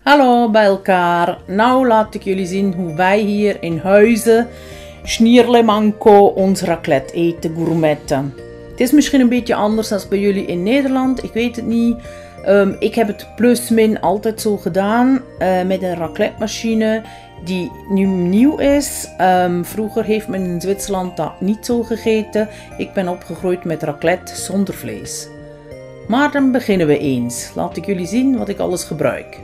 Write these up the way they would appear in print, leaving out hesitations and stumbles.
Hallo bij elkaar. Nou laat ik jullie zien hoe wij hier in Huizen, Schnierlemanko, ons raclette eten, gourmetten. Het is misschien een beetje anders dan bij jullie in Nederland, ik weet het niet. Ik heb het plus-min altijd zo gedaan met een raclette machine die nu nieuw is. Vroeger heeft men in Zwitserland dat niet zo gegeten. Ik ben opgegroeid met raclette zonder vlees. Maar dan beginnen we eens. Laat ik jullie zien wat ik alles gebruik.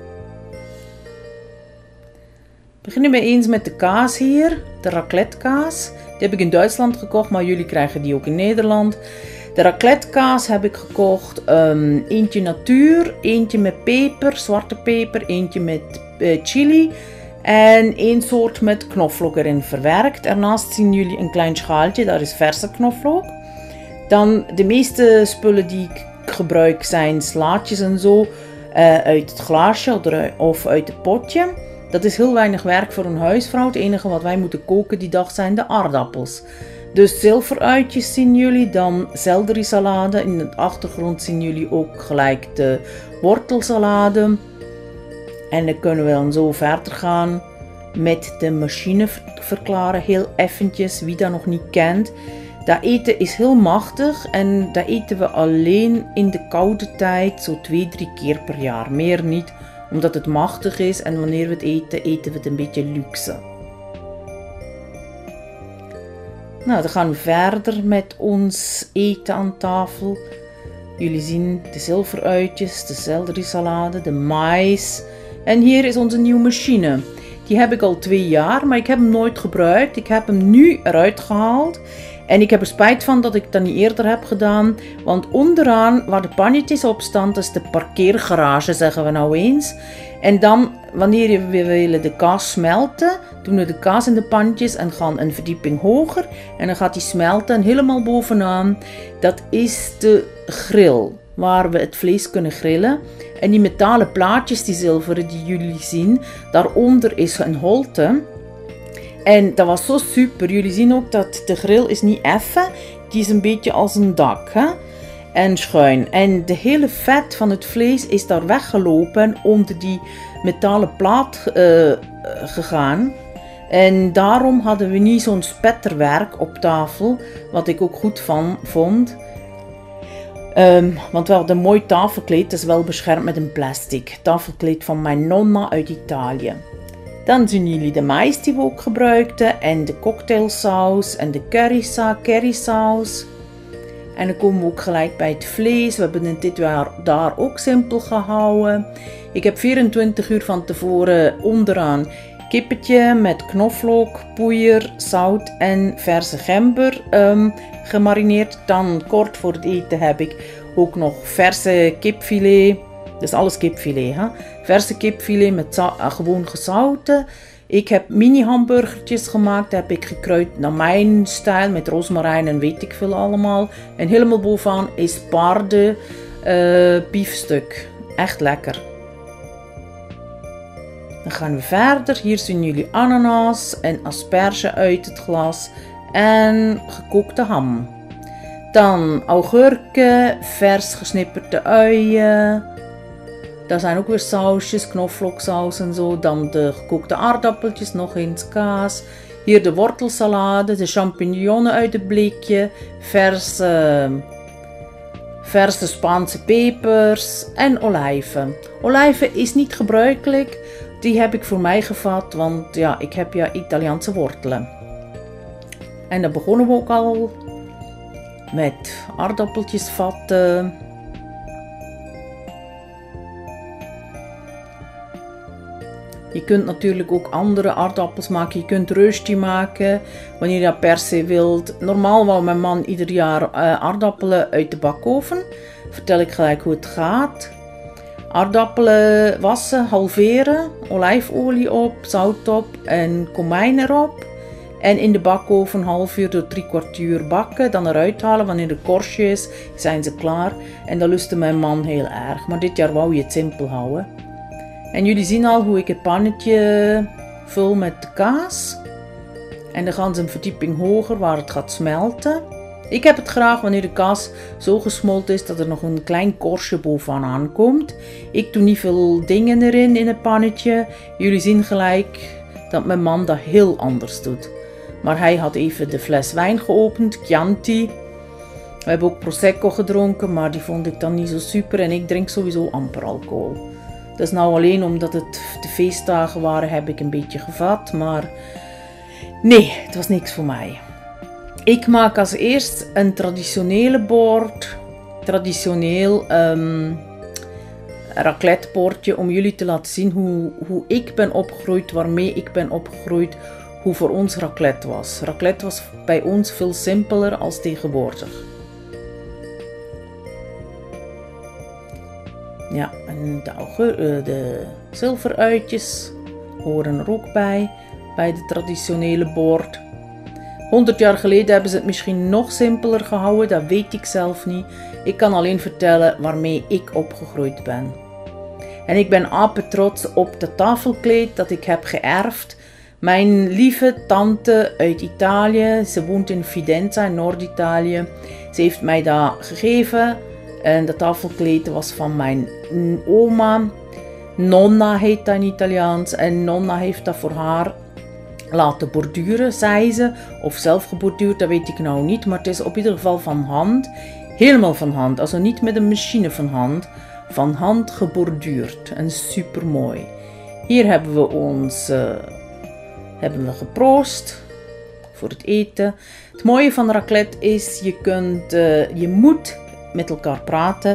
Beginnen we eens met de kaas hier, de raclette kaas. Die heb ik in Duitsland gekocht, maar jullie krijgen die ook in Nederland. De raclette kaas heb ik gekocht, eentje natuur, eentje met peper, zwarte peper, eentje met chili en één soort met knoflook erin verwerkt. Daarnaast zien jullie een klein schaaltje, daar is verse knoflook. Dan de meeste spullen die ik gebruik zijn slaatjes en zo uit het glaasje of uit het potje. Dat is heel weinig werk voor een huisvrouw. Het enige wat wij moeten koken die dag zijn de aardappels. Dus zilveruitjes zien jullie, dan selderiesalade. In de achtergrond zien jullie ook gelijk de wortelsalade. En dan kunnen we dan zo verder gaan met de machine verklaren. Heel eventjes, wie dat nog niet kent. Dat eten is heel machtig en dat eten we alleen in de koude tijd, zo 2-3 keer per jaar. Meer niet, omdat het machtig is en wanneer we het eten, eten we het een beetje luxe. Nou, dan gaan we verder met ons eten aan tafel. Jullie zien de zilveruitjes, de selderiesalade, de mais. En hier is onze nieuwe machine. Die heb ik al 2 jaar, maar ik heb hem nooit gebruikt. Ik heb hem nu eruit gehaald. En ik heb er spijt van dat ik dat niet eerder heb gedaan. Want onderaan, waar de pannetjes op staan, dat is de parkeergarage, zeggen we nou eens. En dan, wanneer we willen de kaas smelten, doen we de kaas in de pannetjes en gaan een verdieping hoger. En dan gaat die smelten en helemaal bovenaan, dat is de grill, waar we het vlees kunnen grillen. En die metalen plaatjes, die zilveren die jullie zien, daaronder is een holte. En dat was zo super. Jullie zien ook dat de grill is niet effen. Die is een beetje als een dak. Hè? En schuin. En de hele vet van het vlees is daar weggelopen onder die metalen plaat gegaan. En daarom hadden we niet zo'n spetterwerk op tafel. Wat ik ook goed vond. Want we hadden een mooi tafelkleed. Dat is wel beschermd met een plastic. Tafelkleed van mijn nonna uit Italië. Dan zien jullie de mais die we ook gebruikten en de cocktailsaus en de currysaus. En dan komen we ook gelijk bij het vlees. We hebben het dit jaar daar ook simpel gehouden. Ik heb 24 uur van tevoren onderaan kippetje met knoflook, poeier, zout en verse gember gemarineerd. Dan kort voor het eten heb ik ook nog verse kipfilet. Dus alles kipfilet. Hè? Verse kipfilet met gewoon gezouten. Ik heb mini hamburgertjes gemaakt. Dat heb ik gekruid naar mijn stijl. Met rozemarijn en weet ik veel allemaal. En helemaal bovenaan is paarden biefstuk. Echt lekker. Dan gaan we verder. Hier zien jullie ananas en asperge uit het glas. En gekookte ham. Dan augurken, vers gesnipperde uien. Daar zijn ook weer sausjes, knoflooksaus en zo. Dan de gekookte aardappeltjes, nog eens kaas. Hier de wortelsalade, de champignonnen uit het blikje. Verse Spaanse pepers en olijven. Olijven is niet gebruikelijk. Die heb ik voor mij gevat, want ja, ik heb ja Italiaanse wortelen. En dan begonnen we ook al met aardappeltjes vatten. Je kunt natuurlijk ook andere aardappels maken. Je kunt rösti maken, wanneer je dat per se wilt. Normaal wou mijn man ieder jaar aardappelen uit de bakoven. Vertel ik gelijk hoe het gaat. Aardappelen wassen, halveren, olijfolie op, zout op en komijn erop. En in de bakoven half uur tot 3/4 uur bakken. Dan eruit halen. Wanneer de korstje is, zijn ze klaar. En dat lustte mijn man heel erg. Maar dit jaar wou je het simpel houden. En jullie zien al hoe ik het pannetje vul met de kaas. En dan gaan ze een verdieping hoger waar het gaat smelten. Ik heb het graag wanneer de kaas zo gesmolten is dat er nog een klein korstje bovenaan komt. Ik doe niet veel dingen erin in het pannetje. Jullie zien gelijk dat mijn man dat heel anders doet. Maar hij had even de fles wijn geopend, Chianti. We hebben ook Prosecco gedronken, maar die vond ik dan niet zo super en ik drink sowieso amper alcohol. Dus nou alleen omdat het de feestdagen waren heb ik een beetje gevat, maar nee, het was niks voor mij. Ik maak als eerst een traditionele bord, traditioneel raclettebordje om jullie te laten zien hoe ik ben opgegroeid, waarmee ik ben opgegroeid, hoe voor ons raclette was. Raclette was bij ons veel simpeler als tegenwoordig. Ja, en de zilveruitjes horen er ook bij de traditionele bord. 100 jaar geleden hebben ze het misschien nog simpeler gehouden, dat weet ik zelf niet. Ik kan alleen vertellen waarmee ik opgegroeid ben. En ik ben apetrots op het tafelkleed dat ik heb geërfd. Mijn lieve tante uit Italië, ze woont in Fidenza in Noord-Italië. Ze heeft mij dat gegeven en dat tafelkleed was van mijn oma. Nonna heet dat in Italiaans en nonna heeft dat voor haar laten borduren, zei ze. Of zelf geborduurd, dat weet ik nou niet. Maar het is op ieder geval van hand. Helemaal van hand. Also niet met een machine van hand. Van hand geborduurd. En super mooi. Hier hebben we geproost. Voor het eten. Het mooie van raclette is, je moet met elkaar praten.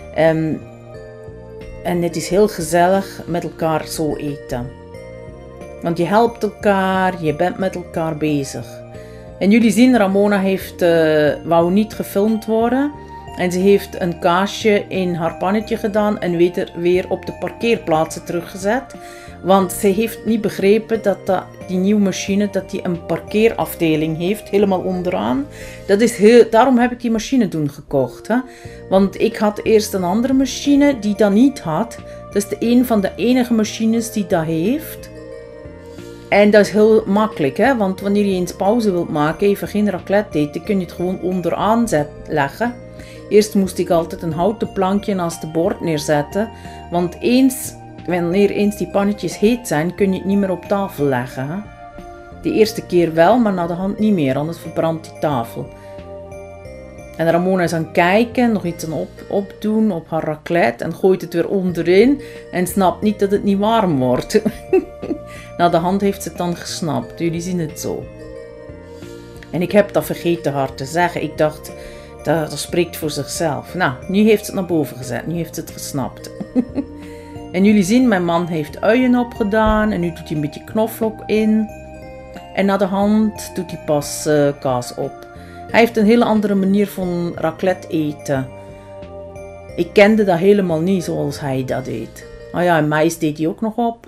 En het is heel gezellig met elkaar zo eten. Want je helpt elkaar, je bent met elkaar bezig. En jullie zien, Ramona wou niet gefilmd worden. En ze heeft een kaasje in haar pannetje gedaan en weer op de parkeerplaatsen teruggezet. Want ze heeft niet begrepen dat die nieuwe machine die een parkeerafdeling heeft, helemaal onderaan. Daarom heb ik die machine toen gekocht. Hè? Want ik had eerst een andere machine die dat niet had. Dat is een van de enige machines die dat heeft. En dat is heel makkelijk, hè? Want wanneer je eens pauze wilt maken, even geen raclette eten, kun je het gewoon onderaan leggen. Eerst moest ik altijd een houten plankje naast de bord neerzetten, want wanneer eens die pannetjes heet zijn, kun je het niet meer op tafel leggen. Hè? De eerste keer wel, maar na de hand niet meer, anders verbrandt die tafel. En Ramona is aan het kijken, nog iets aan opdoen op haar raclette en gooit het weer onderin en snapt niet dat het niet warm wordt. Na de hand heeft ze het dan gesnapt, jullie zien het zo. En ik heb dat vergeten haar te zeggen, ik dacht, dat spreekt voor zichzelf. Nou, nu heeft ze het naar boven gezet, nu heeft ze het gesnapt. En jullie zien, mijn man heeft uien opgedaan en nu doet hij een beetje knoflook in. En na de hand doet hij pas kaas op. Hij heeft een hele andere manier van raclette eten. Ik kende dat helemaal niet zoals hij dat deed. Oh ja, en mais deed hij ook nog op.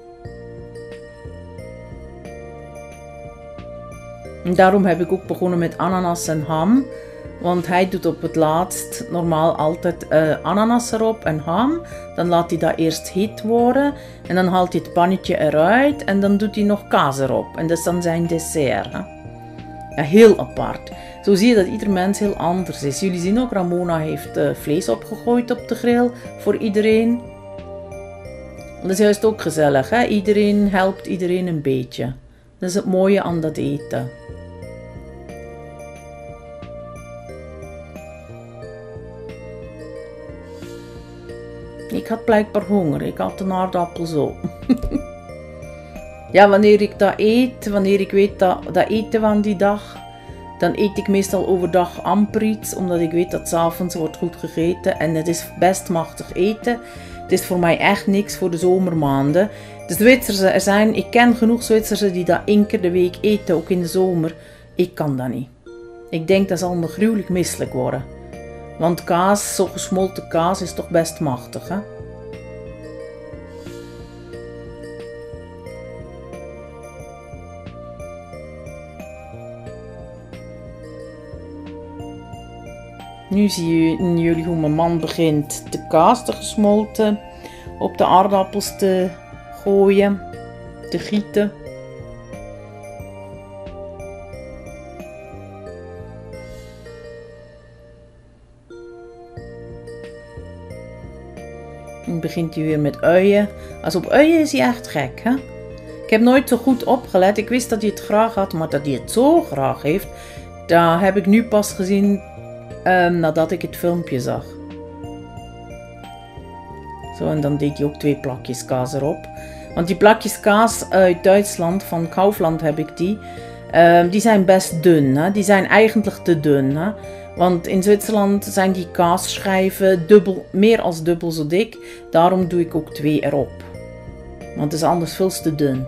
En daarom heb ik ook begonnen met ananas en ham. Want hij doet op het laatst normaal altijd ananas erop en ham. Dan laat hij dat eerst heet worden. En dan haalt hij het pannetje eruit. En dan doet hij nog kaas erop. En dat is dan zijn dessert. Hè? Ja, heel apart. Zo zie je dat ieder mens heel anders is. Jullie zien ook, Ramona heeft vlees opgegooid op de grill voor iedereen. Dat is juist ook gezellig. Hè? Iedereen helpt iedereen een beetje. Dat is het mooie aan dat eten. Ik had blijkbaar honger. Ik had een aardappel zo. Ja, wanneer ik dat eet, wanneer ik weet dat eten van die dag, dan eet ik meestal overdag amper iets, omdat ik weet dat 's avonds wordt goed gegeten. En het is best machtig eten. Het is voor mij echt niks voor de zomermaanden. De Zwitserse, ik ken genoeg Zwitserse die dat 1 keer de week eten, ook in de zomer. Ik kan dat niet. Ik denk dat zal me gruwelijk misselijk worden. Want kaas, zo gesmolten kaas, is toch best machtig, hè? Nu zien jullie hoe mijn man begint de kaas te gesmolten op de aardappels te gooien, te gieten. begint hij weer met uien. Als op uien is hij echt gek, hè? Ik heb nooit zo goed opgelet. Ik wist dat hij het graag had, maar dat hij het zo graag heeft, dat heb ik nu pas gezien nadat ik het filmpje zag. Zo, en dan deed hij ook 2 plakjes kaas erop. Want die plakjes kaas uit Duitsland, van Kaufland heb ik die. Die zijn best dun, hè? Die zijn eigenlijk te dun, hè? Want in Zwitserland zijn die kaasschijven meer als dubbel zo dik. Daarom doe ik ook 2 erop. Want het is anders veel te dun.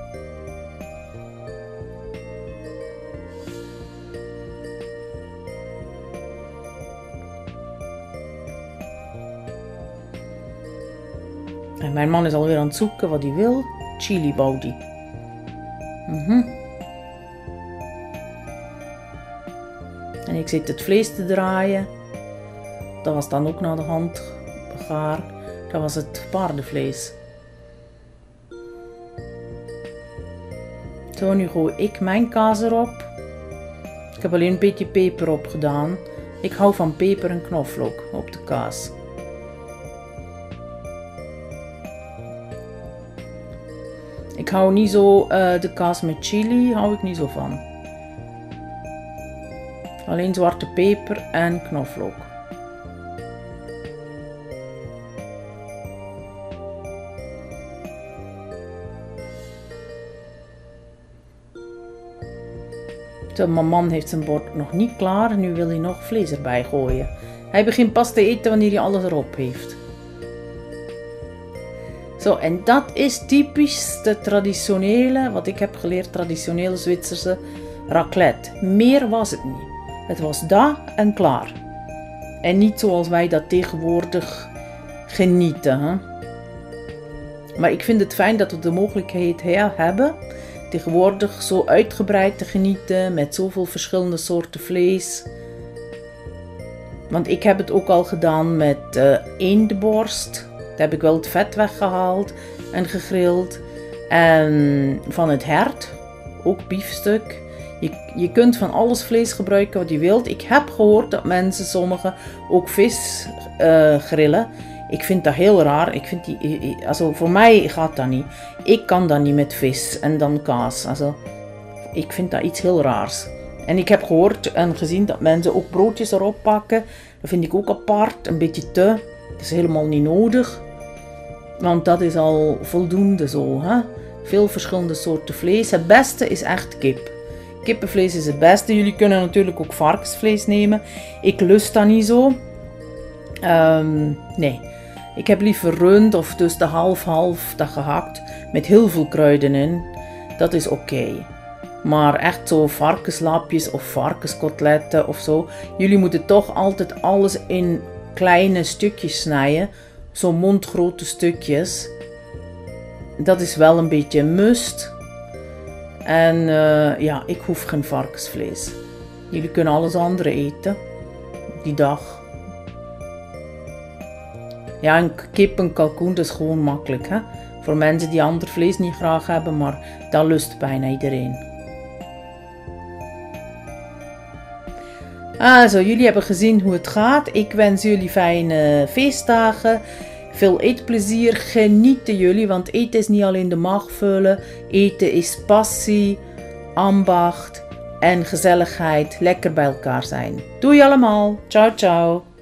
En mijn man is alweer aan het zoeken wat hij wil. Chili wou die. En ik zit het vlees te draaien. Dat was dan ook naar de hand gaar. Dat was het paardenvlees. Zo, nu gooi ik mijn kaas erop. Ik heb alleen een beetje peper op gedaan. Ik hou van peper en knoflook op de kaas. Ik hou niet zo, de kaas met chili hou ik niet zo van. Alleen zwarte peper en knoflook. Zo, mijn man heeft zijn bord nog niet klaar. Nu wil hij nog vlees erbij gooien. Hij begint pas te eten wanneer hij alles erop heeft. Zo, en dat is typisch de traditionele, wat ik heb geleerd, traditionele Zwitserse raclette. Meer was het niet. Het was dat en klaar. En niet zoals wij dat tegenwoordig genieten. Hè? Maar ik vind het fijn dat we de mogelijkheid hebben tegenwoordig zo uitgebreid te genieten met zoveel verschillende soorten vlees. Want ik heb het ook al gedaan met eendenborst. Daar heb ik wel het vet weggehaald en gegrild. En van het hert, ook biefstuk. Je kunt van alles vlees gebruiken wat je wilt. Ik heb gehoord dat mensen, sommigen, ook vis grillen. Ik vind dat heel raar. Ik vind voor mij gaat dat niet. Ik kan dat niet met vis en dan kaas. Ik vind dat iets heel raars. En ik heb gehoord en gezien dat mensen ook broodjes erop pakken. Dat vind ik ook apart, een beetje te. Dat is helemaal niet nodig. Want dat is al voldoende zo. Hè? Veel verschillende soorten vlees. Het beste is echt kip. Kippenvlees is het beste. Jullie kunnen natuurlijk ook varkensvlees nemen. Ik lust dat niet zo. Nee. Ik heb liever rund of dus de half-half dat gehakt. Met heel veel kruiden in. Dat is oké. Maar echt zo varkenslapjes of varkenskoteletten of zo. Jullie moeten toch altijd alles in kleine stukjes snijden. Zo mondgrote stukjes. Dat is wel een beetje een must. En ja, ik hoef geen varkensvlees. Jullie kunnen alles andere eten. Die dag. Ja, een kip en kalkoen, dat is gewoon makkelijk. Hè? Voor mensen die ander vlees niet graag hebben. Maar dat lust bijna iedereen. Zo, jullie hebben gezien hoe het gaat. Ik wens jullie fijne feestdagen. Veel eetplezier. Genieten jullie, want eten is niet alleen de maag vullen. Eten is passie, ambacht en gezelligheid. Lekker bij elkaar zijn. Doei allemaal. Ciao, ciao.